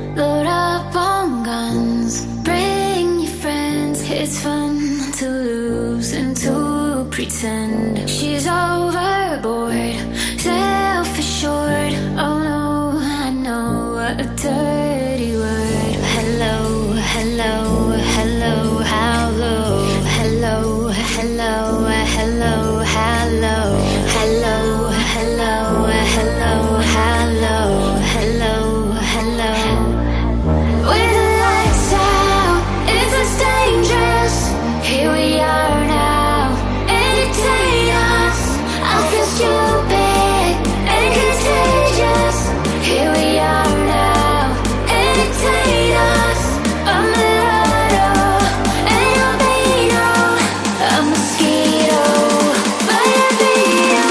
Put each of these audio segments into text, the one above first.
Load up on guns, bring your friends. It's fun to lose and to pretend. She's overboard, self-assured. Oh no, I know what a dirty word. Hello, hello, hello, hello. Hello, hello, hello, hello. Hello, hello, hello, hello. Hello, hello. With the lights out, it's less dangerous. Here we are now, entertain us. I feel stupid and contagious. Here we are now, entertain us. I'm a mulatto and you're Beano. A mosquito by a Beano.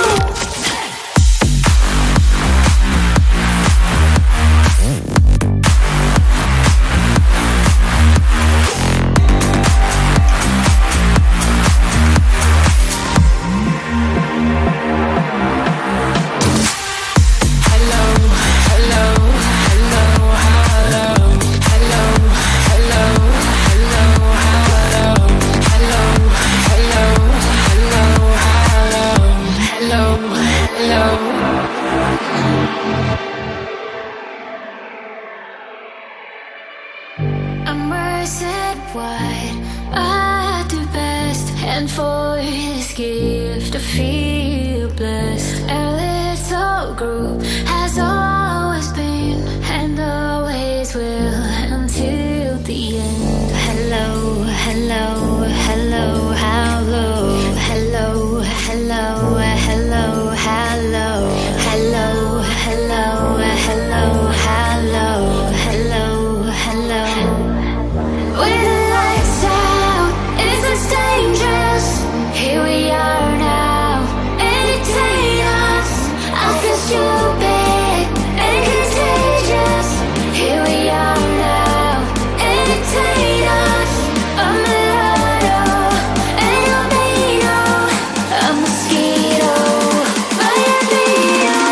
I'm worth wide, I do best, and for this gift I feel blessed. Our little group has always been and always will until the end. Hello, hello, hello, hello. Hello, hello, hello, hello. Hello, hello, hello, hello. Hello, hello. With the lights out, it's less dangerous. Here we are now, entertain us. I feel stupid and contagious. Here we are now, entertain us. I'm a mulatto and you're Beano. A mosquito by a Beano.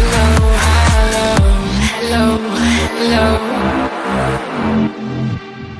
Hello, hello.